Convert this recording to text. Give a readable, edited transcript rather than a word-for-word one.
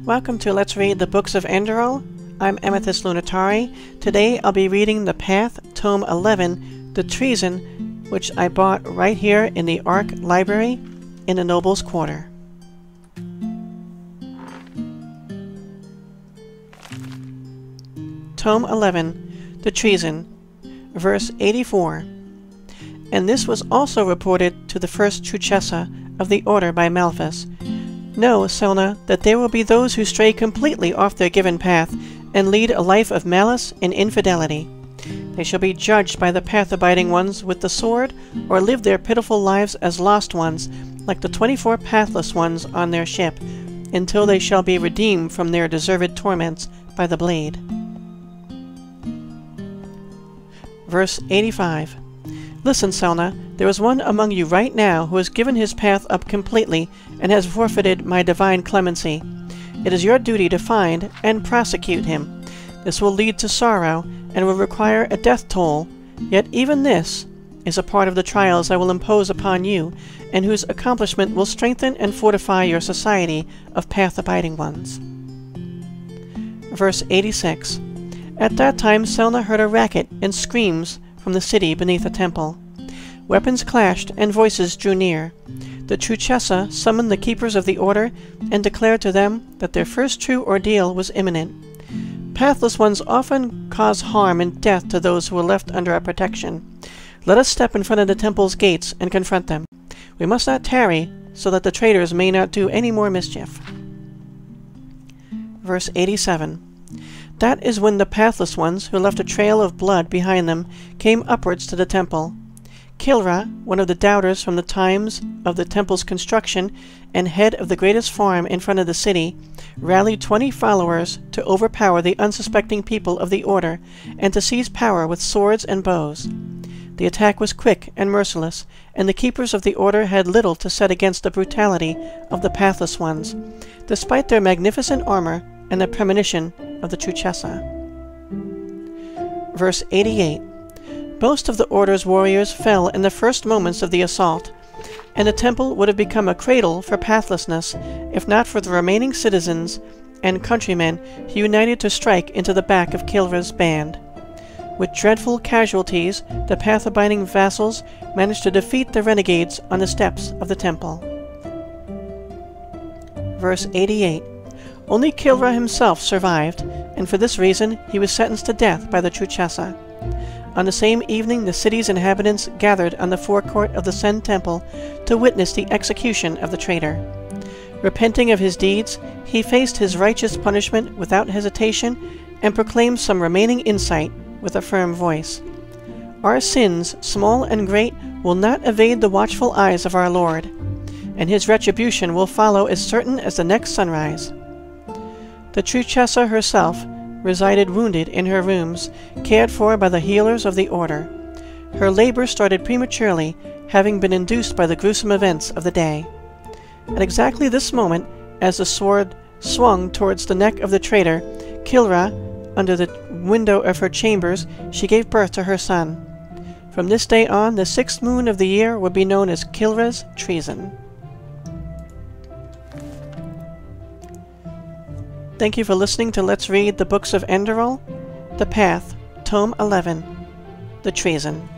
Welcome to Let's Read the Books of Enderal. I'm Amethyst Lunatari. Today I'll be reading The Path, Tome 11, The Treason, which I bought right here in the Ark Library in the Noble's Quarter. Tome 11, The Treason, verse 84. And this was also reported to the first Truchessa of the order by Malthus. Know, Selna, that there will be those who stray completely off their given path, and lead a life of malice and infidelity. They shall be judged by the path-abiding ones with the sword, or live their pitiful lives as lost ones, like the 24 pathless ones on their ship, until they shall be redeemed from their deserved torments by the blade. Verse 85. Listen, Selna, there is one among you right now who has given his path up completely and has forfeited my divine clemency. It is your duty to find and prosecute him. This will lead to sorrow and will require a death toll, yet even this is a part of the trials I will impose upon you, and whose accomplishment will strengthen and fortify your society of path-abiding ones. Verse 86. At that time Selna heard a racket and screams from the city beneath the temple. Weapons clashed and voices drew near. The Truchessa summoned the keepers of the order and declared to them that their first true ordeal was imminent. Pathless ones often cause harm and death to those who are left under our protection. Let us step in front of the temple's gates and confront them. We must not tarry, so that the traitors may not do any more mischief. Verse 87. That is when the pathless ones, who left a trail of blood behind them, came upwards to the temple. Kilra, one of the doubters from the times of the temple's construction and head of the greatest farm in front of the city, rallied 20 followers to overpower the unsuspecting people of the order and to seize power with swords and bows. The attack was quick and merciless, and the keepers of the order had little to set against the brutality of the pathless ones, despite their magnificent armor and the premonition of the Truchessa. Verse 88. Most of the order's warriors fell in the first moments of the assault, and the temple would have become a cradle for pathlessness if not for the remaining citizens and countrymen who united to strike into the back of Kilra's band. With dreadful casualties, the path-abiding vassals managed to defeat the renegades on the steps of the temple. Verse 88. Only Kilra himself survived, and for this reason he was sentenced to death by the Truchessa. On the same evening the city's inhabitants gathered on the forecourt of the Sen Temple to witness the execution of the traitor. Repenting of his deeds, he faced his righteous punishment without hesitation and proclaimed some remaining insight with a firm voice. Our sins, small and great, will not evade the watchful eyes of our Lord, and his retribution will follow as certain as the next sunrise. The Truchessa herself resided wounded in her rooms, cared for by the healers of the order. Her labor started prematurely, having been induced by the gruesome events of the day. At exactly this moment, as the sword swung towards the neck of the traitor, Kilra, under the window of her chambers, she gave birth to her son. From this day on, the 6th moon of the year would be known as Kilra's Treason. Thank you for listening to Let's Read the Books of Enderal, The Path, Tome 11, The Treason.